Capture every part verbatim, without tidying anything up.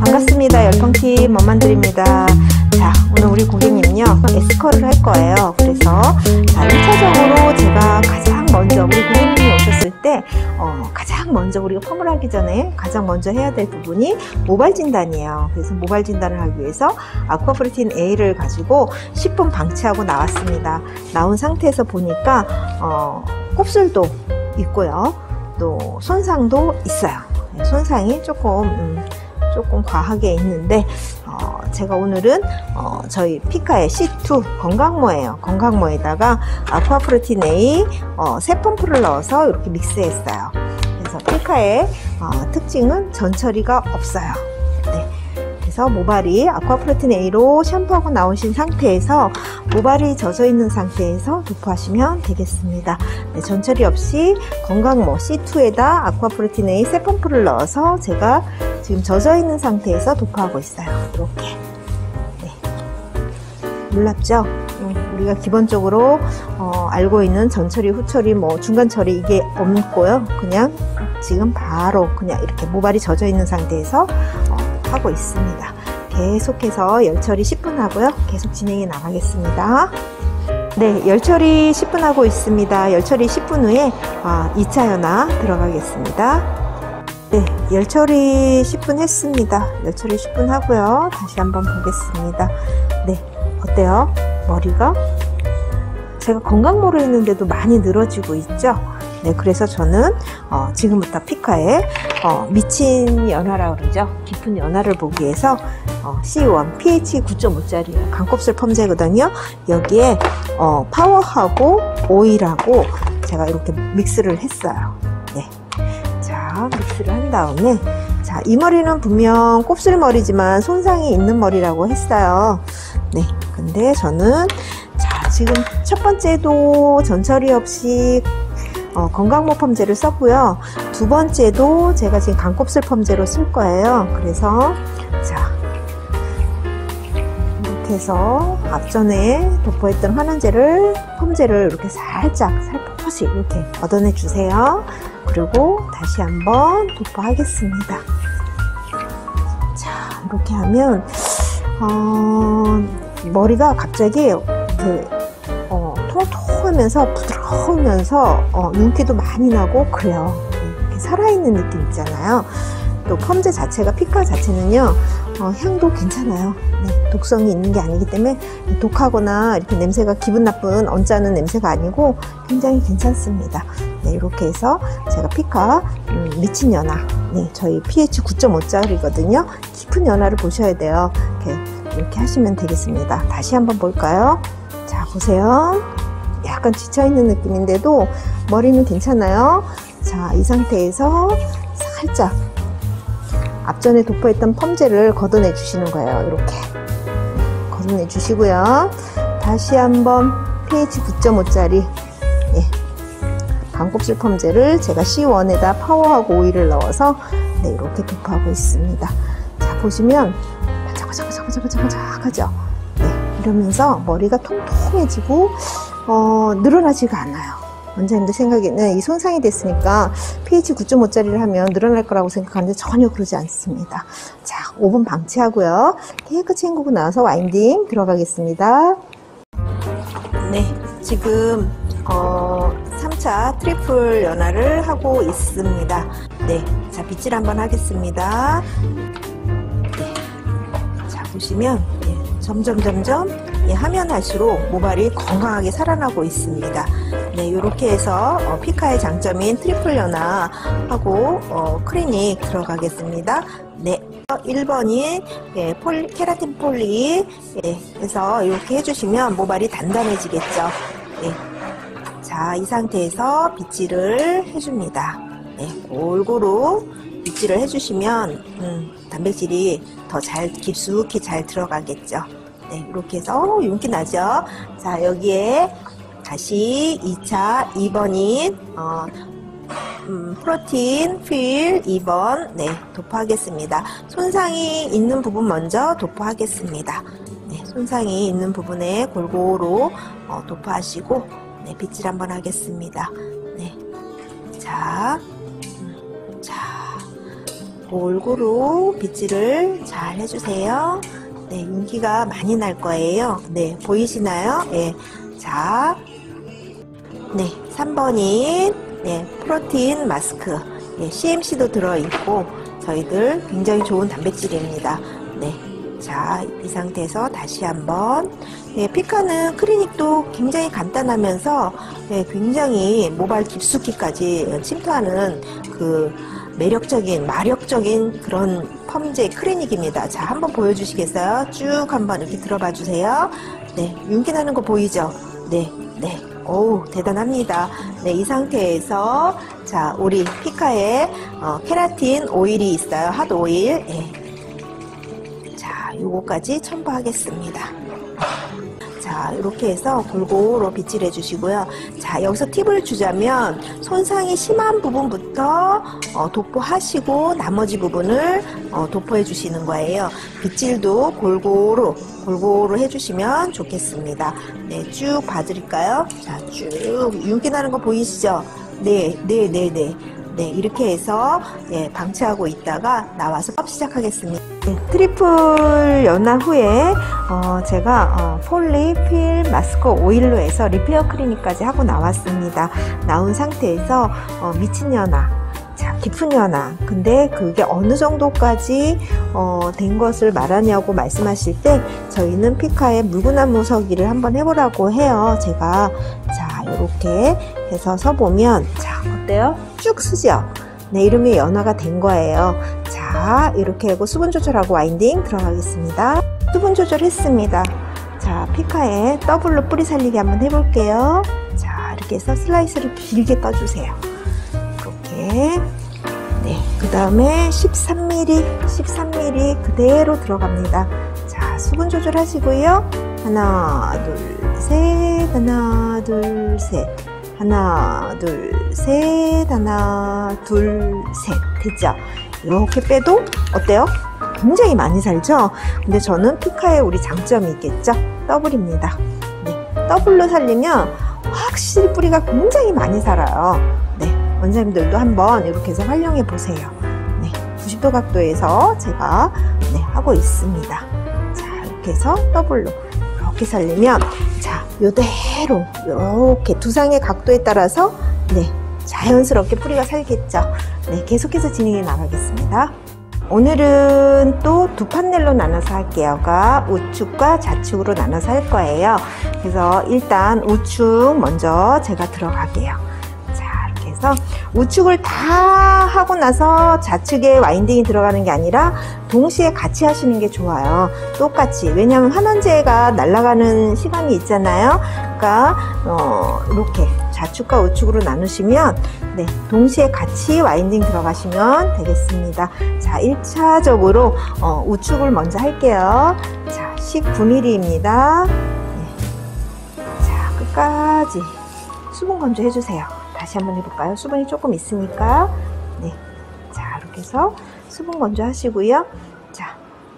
반갑습니다. 열펑팀 머만들입니다. 자, 오늘 우리 고객님은요 에스컬을 할 거예요. 그래서 자, 일 차적으로 제가 가장 먼저 우리 고객님이 오셨을 때 어, 가장 먼저 우리가 펌을 하기 전에 가장 먼저 해야 될 부분이 모발 진단이에요. 그래서 모발 진단을 하기 위해서 아쿠아프루틴 A를 가지고 십 분 방치하고 나왔습니다. 나온 상태에서 보니까 어, 곱슬도 있고요, 또 손상도 있어요. 손상이 조금 음, 조금 과하게 있는데 어, 제가 오늘은 어, 저희 피카의 씨 투 건강모예요. 건강모에다가 아쿠아프루틴 A 어, 세 펌프를 넣어서 이렇게 믹스했어요. 그래서 피카의 어, 특징은 전처리가 없어요. 네. 그래서 모발이 아쿠아프루틴 A로 샴푸하고 나오신 상태에서 모발이 젖어 있는 상태에서 도포하시면 되겠습니다. 네, 전처리 없이 건강모 씨 투에다 아쿠아프루틴 A 세 펌프를 넣어서 제가 지금 젖어 있는 상태에서 도포하고 있어요. 이렇게. 네. 놀랍죠? 음, 우리가 기본적으로 어, 알고 있는 전처리, 후처리, 뭐 중간처리 이게 없고요. 그냥 지금 바로 그냥 이렇게 모발이 젖어 있는 상태에서 어, 하고 있습니다. 계속해서 열처리 십 분 하고요. 계속 진행해 나가겠습니다. 네, 열처리 십 분 하고 있습니다. 열처리 십 분 후에 어, 이 차 연화 들어가겠습니다. 네, 열처리 십 분 했습니다. 열처리 십 분 하고요. 다시 한번 보겠습니다. 네, 어때요? 머리가? 제가 건강모를 했는데도 많이 늘어지고 있죠? 네, 그래서 저는 어, 지금부터 피카의 어, 미친 연화라고 그러죠. 깊은 연화를 보기 위해서 어, 씨 원 피에이치 구 점 오짜리 강곱슬 펌제거든요. 여기에 어, 파워하고 오일하고 제가 이렇게 믹스를 했어요. 네. 자, 믹스를 한 다음에 자, 이 머리는 분명 곱슬머리지만 손상이 있는 머리라고 했어요. 네, 근데 저는 자, 지금 첫 번째도 전처리 없이 어, 건강모 펌제를 썼고요. 두 번째도 제가 지금 강곱슬 펌제로 쓸 거예요. 그래서 자, 이렇게 해서 앞전에 도포했던 환원제를 펌제를 이렇게 살짝 살포시 이렇게 걷어내 주세요. 그리고 다시 한번 도포하겠습니다. 자, 이렇게 하면 어, 머리가 갑자기 이렇게 어, 통통하면서 부드러우면서 어, 윤기도 많이 나고 그래요. 이렇게 살아있는 느낌 있잖아요. 또 펌제 자체가 피카 자체는요 어, 향도 괜찮아요. 네, 독성이 있는 게 아니기 때문에 독하거나 이렇게 냄새가 기분 나쁜 언짢은 냄새가 아니고 굉장히 괜찮습니다. 네, 이렇게 해서 제가 피카 음, 미친 연화, 네, 저희 피에이치 구 점 오짜리거든요. 깊은 연화를 보셔야 돼요. 이렇게, 이렇게 하시면 되겠습니다. 다시 한번 볼까요? 자, 보세요. 약간 지쳐있는 느낌인데도 머리는 괜찮아요. 자, 이 상태에서 살짝 앞전에 도포했던 펌제를 걷어내 주시는 거예요. 이렇게 걷어내 주시고요. 다시 한번 피에이치 구 점 오짜리 예, 강곱슬 펌제를 제가 씨 원에다 파워하고 오일을 넣어서 네, 이렇게 도포하고 있습니다. 자, 보시면 반짝반짝반짝반짝반짝하죠? 네, 이러면서 머리가 통통해지고 어, 늘어나지가 않아요. 원장님들 생각에는 이 손상이 됐으니까 피에이치 구 점 오짜리를 하면 늘어날 거라고 생각하는데 전혀 그러지 않습니다. 자, 오 분 방치하고요. 깨끗이 헹구고 나서 와인딩 들어가겠습니다. 네, 지금 어, 삼 차 트리플 연화를 하고 있습니다. 네, 자, 빗질 한번 하겠습니다. 네, 자, 보시면 네, 점점 점점 예, 하면 할수록 모발이 건강하게 살아나고 있습니다. 네, 이렇게 해서 어, 피카의 장점인 트리플 연화하고 어, 클리닉 들어가겠습니다. 네, 일 번이 예, 폴리, 케라틴 폴리 예, 해서 이렇게 해주시면 모발이 단단해지겠죠. 예. 자, 이 상태에서 빗질을 해줍니다. 네, 골고루 빗질을 해주시면 음, 단백질이 더 잘 깊숙이 잘 들어가겠죠. 네, 이렇게 해서 어, 윤기 나죠. 자, 여기에 다시 이 차 이 번인 어, 음, 프로틴 필 이 번 네, 도포하겠습니다. 손상이 있는 부분 먼저 도포하겠습니다. 네, 손상이 있는 부분에 골고루 어, 도포하시고 네, 빗질 한번 하겠습니다. 네, 자, 음, 자, 골고루 빗질을 잘 해주세요. 네, 윤기가 많이 날 거예요. 네, 보이시나요? 네, 자, 네, 삼 번인 네, 프로틴 마스크. 네, 씨엠씨도 들어있고 저희들 굉장히 좋은 단백질입니다. 네, 자, 이 상태에서 다시 한번. 네, 피카는 클리닉도 굉장히 간단하면서 네, 굉장히 모발 깊숙이까지 침투하는 그 매력적인, 마력적인 그런 펌제 클리닉입니다. 자, 한번 보여주시겠어요? 쭉 한번 이렇게 들어봐 주세요. 네, 윤기 나는 거 보이죠? 네, 네. 오, 대단합니다. 네, 이 상태에서 자, 우리 피카에 어, 케라틴 오일이 있어요. 핫 오일. 네. 자, 요거까지 첨부하겠습니다. 자, 이렇게 해서 골고루 빗질해 주시고요. 자, 여기서 팁을 주자면 손상이 심한 부분부터 어, 도포하시고 나머지 부분을 어, 도포해 주시는 거예요. 빗질도 골고루 골고루 해주시면 좋겠습니다. 네, 쭉 봐드릴까요? 자, 쭉 윤기 나는 거 보이시죠? 네, 네, 네, 네. 네, 이렇게 해서 예, 방치하고 있다가 나와서 업 시작하겠습니다. 네, 트리플 연화 후에 어, 제가 어, 폴리필 마스크 오일로 해서 리페어 클리닉까지 하고 나왔습니다. 나온 상태에서 어, 미친 연화, 자, 깊은 연화. 근데 그게 어느 정도까지 어, 된 것을 말하냐고 말씀하실 때 저희는 피카의 물구나무 무서기를 한번 해보라고 해요. 제가 자, 이렇게 해서 서보면 자, 어때요? 쭉 쓰죠? 네, 이러면 연화가 된 거예요. 자, 이렇게 하고 수분 조절하고 와인딩 들어가겠습니다. 수분 조절했습니다. 자, 피카에 더블로 뿌리 살리기 한번 해볼게요. 자, 이렇게 해서 슬라이스를 길게 떠주세요. 이렇게. 네, 그 다음에 십삼 밀리미터, 십삼 밀리미터 그대로 들어갑니다. 자, 수분 조절 하시고요. 하나, 둘, 셋, 하나, 둘, 셋. 하나, 둘, 셋, 하나, 둘, 셋. 됐죠? 이렇게 빼도 어때요? 굉장히 많이 살죠? 근데 저는 피카에 우리 장점이 있겠죠? 더블입니다. 네, 더블로 살리면 확실히 뿌리가 굉장히 많이 살아요. 네, 원장님들도 한번 이렇게 해서 활용해 보세요. 네, 구십 도 각도에서 제가 네, 하고 있습니다. 자, 이렇게 해서 더블로 이렇게 살리면 자, 요대로 이렇게 두상의 각도에 따라서 네, 자연스럽게 뿌리가 살겠죠. 네, 계속해서 진행해 나가겠습니다. 오늘은 또 두 판넬로 나눠서 할게요. 가 우측과 좌측으로 나눠서 할 거예요. 그래서 일단 우측 먼저 제가 들어가게요. 자, 이렇게 해서 우측을 다 하고 나서 좌측에 와인딩이 들어가는 게 아니라 동시에 같이 하시는 게 좋아요. 똑같이. 왜냐하면 환원제가 날아가는 시간이 있잖아요. 그러니까 어, 이렇게 좌측과 우측으로 나누시면 네, 동시에 같이 와인딩 들어가시면 되겠습니다. 자, 일 차적으로 어, 우측을 먼저 할게요. 자, 십구 밀리미터입니다. 네. 자, 끝까지 수분 건조 해주세요. 다시 한번 해볼까요? 수분이 조금 있으니까. 네. 자, 이렇게 해서 수분 건조 하시고요. 자,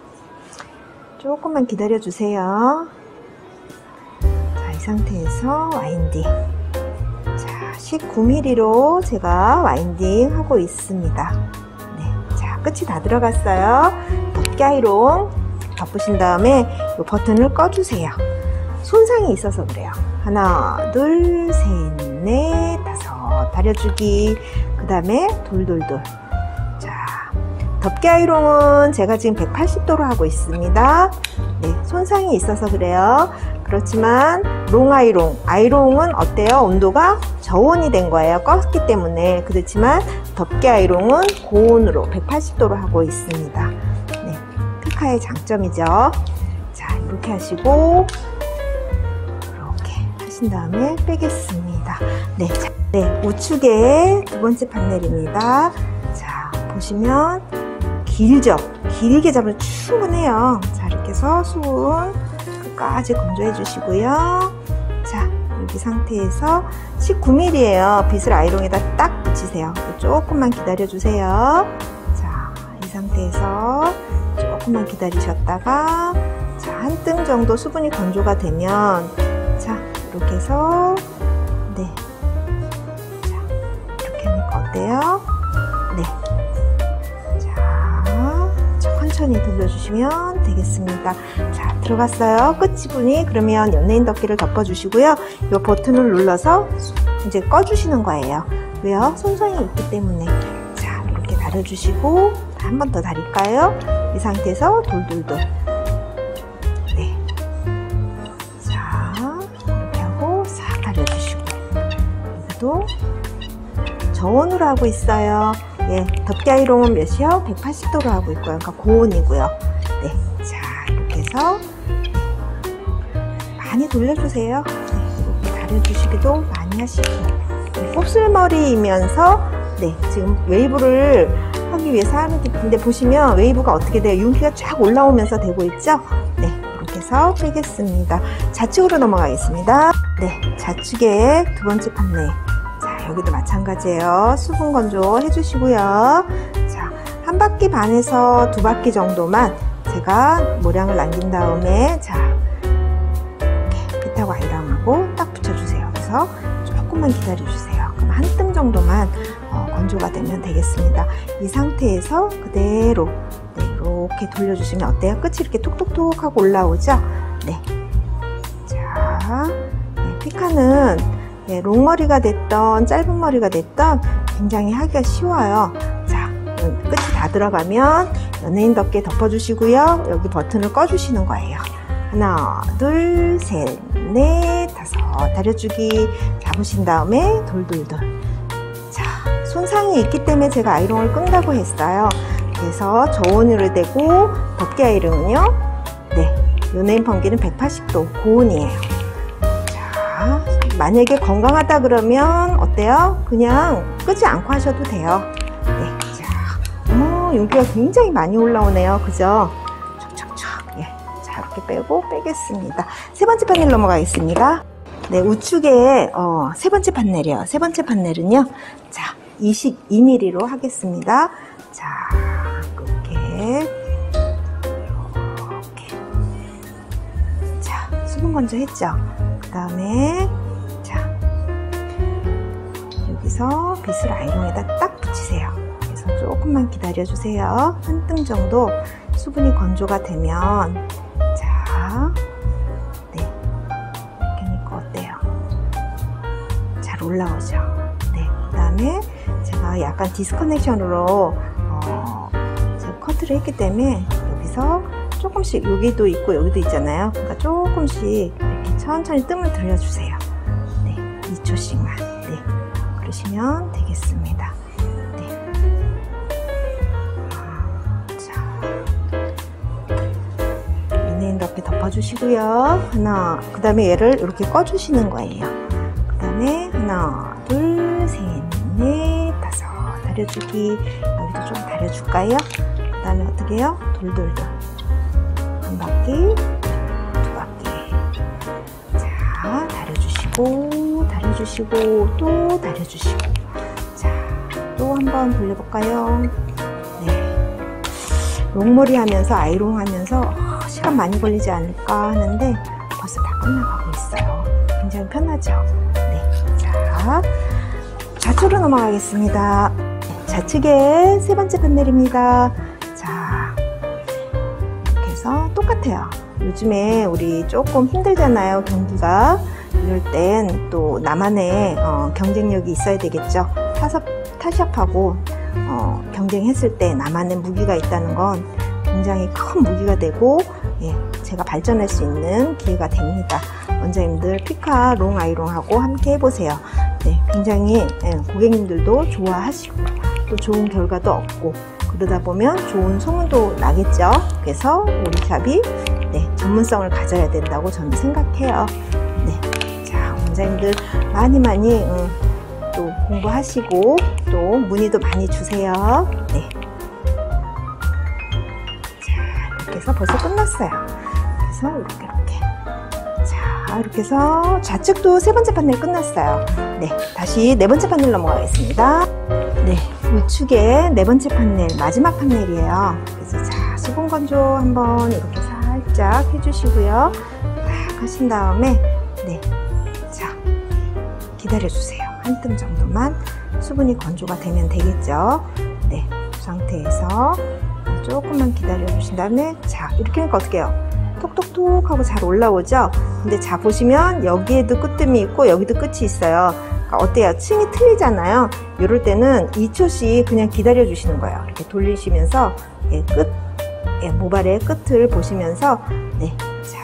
조금만 기다려 주세요. 자, 이 상태에서 와인딩. 자, 십구 밀리미터로 제가 와인딩 하고 있습니다. 네. 자, 끝이 다 들어갔어요. 덮개 아이롱 덮으신 다음에 이 버튼을 꺼주세요. 손상이 있어서 그래요. 하나, 둘, 셋, 넷, 다섯. 다려주기. 그 다음에 돌돌돌. 자, 덮개 아이롱은 제가 지금 백팔십 도로 하고 있습니다. 네, 손상이 있어서 그래요. 그렇지만 롱 아이롱, 아이롱은 어때요? 온도가 저온이 된 거예요. 껐기 때문에. 그렇지만 덮개 아이롱은 고온으로 백팔십 도로 하고 있습니다. 네, 피카의 장점이죠. 자, 이렇게 하시고 하신 다음에 빼겠습니다. 네, 자, 네, 우측에 두 번째 판넬입니다. 자, 보시면 길죠? 길게 잡으면 충분해요. 자, 이렇게 해서 수분 끝까지 건조해 주시고요. 자, 여기 상태에서 십구 밀리미터예요. 빗을 아이롱에다 딱 붙이세요. 조금만 기다려 주세요. 자, 이 상태에서 조금만 기다리셨다가 자, 한 뜸 정도 수분이 건조가 되면 자, 이렇게 해서 네, 자, 이렇게 하니까 어때요? 네, 자, 천천히 돌려주시면 되겠습니다. 자, 들어갔어요. 끝 지분이. 그러면 연예인 덮개를 덮어주시고요. 이 버튼을 눌러서 이제 꺼주시는 거예요. 왜요? 손상이 있기 때문에. 자, 이렇게 다려주시고 한 번 더 다릴까요? 이 상태에서 돌돌돌. 네. 자, 이렇게 하고 싹 다려주시고, 여기도 저온으로 하고 있어요. 예, 덮개 아이롱은 몇이요? 백팔십 도로 하고 있고요. 그러니까 고온이고요. 네, 자, 이렇게 해서 많이 돌려주세요. 네, 이렇게 다려주시기도 많이 하시고, 네, 곱슬머리이면서 네, 지금 웨이브를 하기 위해서 하는 팁인데, 보시면 웨이브가 어떻게 돼요? 윤기가 쫙 올라오면서 되고 있죠? 네, 이렇게 해서 빼겠습니다. 좌측으로 넘어가겠습니다. 네, 좌측에 두 번째 판넬. 자, 여기도 마찬가지예요. 수분 건조 해주시고요. 자, 한 바퀴 반에서 두 바퀴 정도만 제가 모량을 남긴 다음에, 자, 이렇게 빗하고 아이롱하고 딱 붙여주세요. 그래서 조금만 기다려주세요. 그럼 한 뜸 정도만 어, 건조가 되면 되겠습니다. 이 상태에서 그대로 네, 이렇게 돌려주시면 어때요? 끝이 이렇게 톡톡톡 하고 올라오죠? 네. 자, 네, 피카는 네, 롱머리가 됐던 짧은 머리가 됐던 굉장히 하기가 쉬워요. 자, 끝이 다 들어가면 연예인 덮개 덮어주시고요. 여기 버튼을 꺼주시는 거예요. 하나, 둘, 셋, 넷, 다섯. 다려주기 잡으신 다음에 돌돌돌. 자, 손상이 있기 때문에 제가 아이롱을 끈다고 했어요. 그래서 저온으로 되고 덮개 아이롱은요, 네, 연예인 펌기는 백팔십 도 고온이에요. 자, 만약에 건강하다 그러면 어때요? 그냥 끄지 않고 하셔도 돼요. 네, 자, 어머, 윤기가 굉장히 많이 올라오네요. 그죠? 촉촉촉. 예, 자, 이렇게 빼고 빼겠습니다. 세 번째 판넬 넘어가겠습니다. 네, 우측에 어, 세 번째 판넬이요. 세 번째 판넬은요, 자, 이십이 밀리미터로 하겠습니다. 자, 이렇게 이렇게. 자, 수분 건조했죠? 그 다음에 자, 여기서 빗을 아이롱에다 딱 붙이세요. 그래서 조금만 기다려주세요. 한 뜸 정도 수분이 건조가 되면, 자, 네, 이렇게 하니까 어때요? 잘 올라오죠? 네, 그 다음에 제가 약간 디스커넥션으로 어, 제가 커트를 했기 때문에 여기서 조금씩, 여기도 있고 여기도 있잖아요. 그러니까 조금씩 이렇게 천천히 뜸을 들여주세요. 네, 이 초씩만. 네, 그러시면 되겠습니다. 네. 자, 연예인 덮개 덮어주시고요. 하나, 그 다음에 얘를 이렇게 꺼주시는 거예요. 그 다음에 하나, 둘, 셋, 넷, 다섯. 다려주기. 여기도 좀 다려줄까요? 그 다음에 어떻게 해요? 돌돌돌. 한 바퀴, 두 바퀴. 자, 다려주시고, 다려주시고, 또 다려주시고. 자, 또 한번 돌려볼까요? 네. 롱머리 하면서, 아이롱 하면서 어, 시간 많이 걸리지 않을까 하는데 벌써 다 끝나가고 있어요. 굉장히 편하죠? 네. 자, 좌측으로 넘어가겠습니다. 좌측에 세 번째 판넬입니다. 자, 이렇게 해서 똑같아요. 요즘에 우리 조금 힘들잖아요, 경기가. 이럴 땐 또 나만의 어, 경쟁력이 있어야 되겠죠. 타섭, 타샵하고 어, 경쟁했을 때 나만의 무기가 있다는 건 굉장히 큰 무기가 되고, 예, 제가 발전할 수 있는 기회가 됩니다. 원장님들 피카 롱 아이롱하고 함께 해보세요. 네, 굉장히 예, 고객님들도 좋아하시고 또 좋은 결과도 얻고, 그러다 보면 좋은 소문도 나겠죠. 그래서 우리 샵이 네, 전문성을 가져야 된다고 저는 생각해요. 네, 자, 원장님들 많이 많이 음, 또 공부하시고 또 문의도 많이 주세요. 네. 자, 이렇게 해서 벌써 끝났어요. 그래서 이렇게 이렇게. 자, 이렇게 해서 좌측도 세 번째 판넬 끝났어요. 네, 다시 네 번째 판넬 넘어가겠습니다. 네, 우측에 네 번째 판넬, 마지막 판넬이에요. 그래서 자, 수분 건조 한번 이렇게 살짝 해주시고요. 딱 하신 다음에, 네, 자, 기다려주세요. 한 뜸 정도만 수분이 건조가 되면 되겠죠. 네, 이 상태에서 조금만 기다려 주신 다음에, 자, 이렇게 하니까 어떻게 해요? 톡톡톡 하고 잘 올라오죠? 근데 자, 보시면 여기에도 끝뜸이 있고 여기도 끝이 있어요. 그러니까 어때요? 층이 틀리잖아요. 이럴 때는 이 초씩 그냥 기다려 주시는 거예요. 이렇게 돌리시면서 예, 끝, 예, 모발의 끝을 보시면서, 네, 자,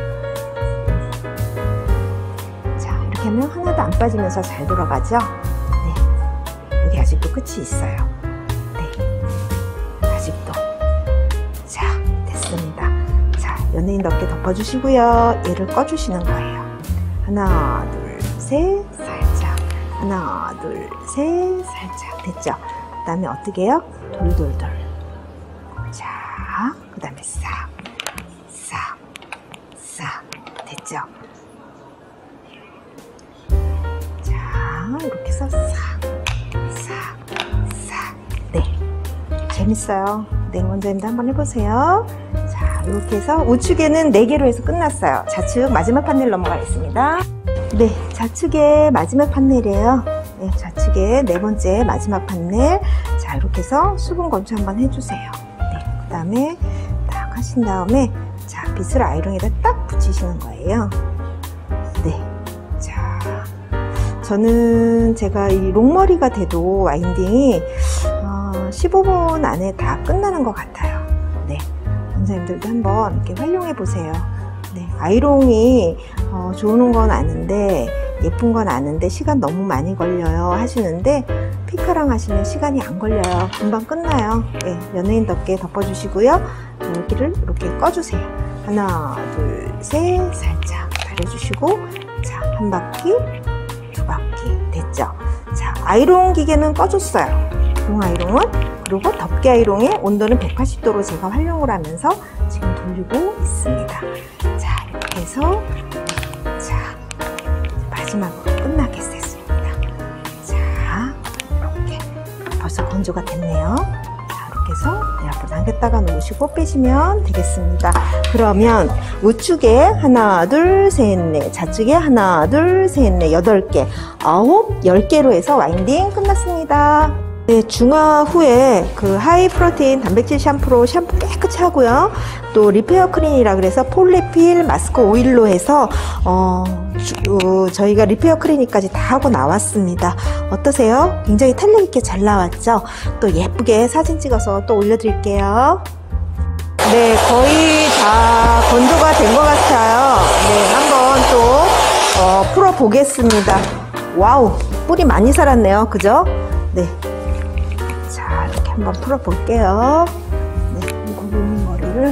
자, 이렇게 하면 하나도 안 빠지면서 잘 돌아가죠? 네, 여기 아직도 끝이 있어요. 네, 아직도. 자, 됐습니다. 자, 연예인답게 덮어주시고요. 얘를 꺼주시는 거예요. 하나, 둘, 셋, 살짝. 하나, 둘, 셋, 살짝. 됐죠? 그 다음에 어떻게 해요? 돌돌돌. 자, 그 다음에 싹, 싹, 싹. 됐죠? 자, 이렇게 해서 싹, 싹, 싹. 네. 재밌어요. 네, 원장님도 한번 해보세요. 자, 이렇게 해서 우측에는 네 개로 해서 끝났어요. 좌측 마지막 판넬 넘어가겠습니다. 네, 좌측의 마지막 판넬이에요. 네, 좌측의 네 번째 마지막 판넬. 자, 이렇게 해서 수분 건조 한번 해주세요. 네, 그 다음에 딱 하신 다음에, 자, 빗을 아이롱에다 딱 붙이시는 거예요. 네, 자, 저는 제가 이 롱머리가 돼도 와인딩이 어, 십오 분 안에 다 끝나는 것 같아요. 네, 원장님들도 한번 이렇게 활용해 보세요. 네, 아이롱이 어, 좋은 건 아는데, 예쁜 건 아는데 시간 너무 많이 걸려요 하시는데, 피카랑 하시면 시간이 안 걸려요. 금방 끝나요. 네, 연예인답게 덮어주시고요. 여기를 이렇게 꺼주세요. 하나, 둘, 셋, 살짝 가려주시고, 자, 한 바퀴, 두 바퀴. 됐죠? 자, 아이롱 기계는 꺼줬어요. 롱 아이롱은. 그리고 덮개 아이롱의 온도는 백팔십 도로 제가 활용을 하면서 지금 돌리고 있습니다. 자, 이렇게 해서, 자, 마지막으로 끝나겠습니다. 자, 이렇게 벌써 건조가 됐네요. 자, 이렇게 해서 네, 앞으로 당겼다가 놓으시고 빼시면 되겠습니다. 그러면 우측에 하나, 둘, 셋, 넷, 좌측에 하나, 둘, 셋, 넷, 여덟 개, 아홉, 열 개로 해서 와인딩 끝났습니다. 네, 중화 후에 그 하이 프로테인 단백질 샴푸로 샴푸 깨끗이 하고요. 또 리페어 크린이라 그래서 폴리필 마스크 오일로 해서 어, 주, 어, 저희가 리페어 크린이까지 다 하고 나왔습니다. 어떠세요? 굉장히 탄력 있게 잘 나왔죠? 또 예쁘게 사진 찍어서 또 올려드릴게요. 네, 거의 다 건조가 된 것 같아요. 네, 한번 또 어, 풀어 보겠습니다. 와우, 뿔이 많이 살았네요. 그죠? 네. 이렇게 한번 풀어 볼게요. 네, 고객님 머리를.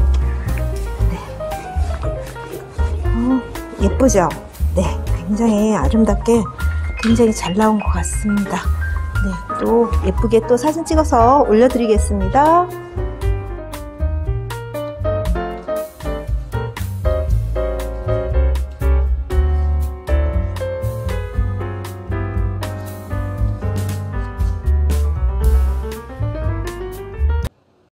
네. 어, 예쁘죠? 네, 굉장히 아름답게 굉장히 잘 나온 것 같습니다. 네, 또 예쁘게 또 사진 찍어서 올려드리겠습니다.